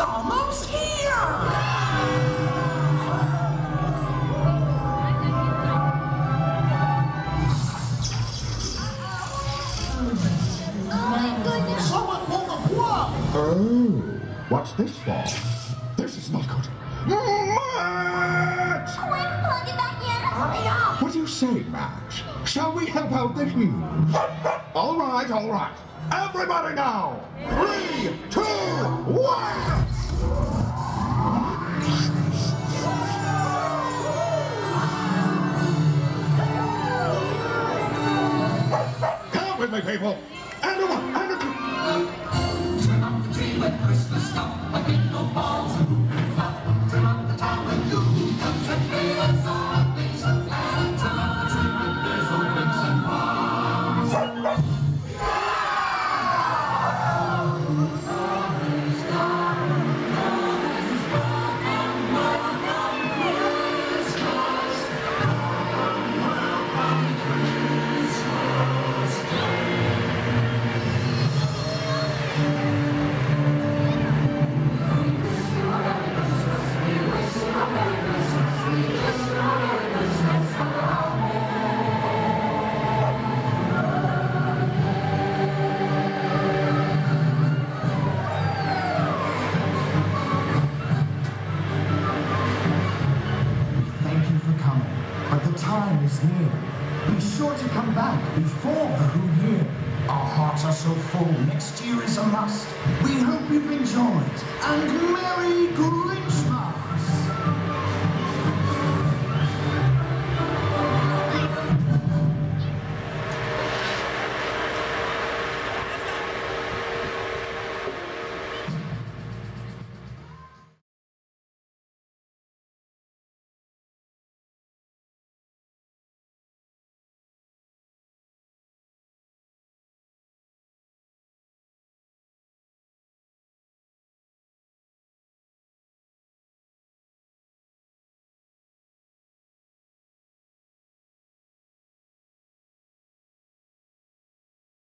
almost here! Oh, what's this for? This is not good. Max! Hurry up! What do you say, Max? Shall we help out the huge? All right, all right. Everybody now! 3, 2, 1! Come with me, people! And a 1, and a 2. Trim up the tree with Christmas stuff, like bingo balls and moving fluff. Trim up the town with goo, comes and play us all big and flat. Trim up the tree with bears, old pigs and farms. Time is near. Be sure to come back before the Who Year. Our hearts are so full, next year is a must. We hope you've enjoyed, and Merry Grinchmas!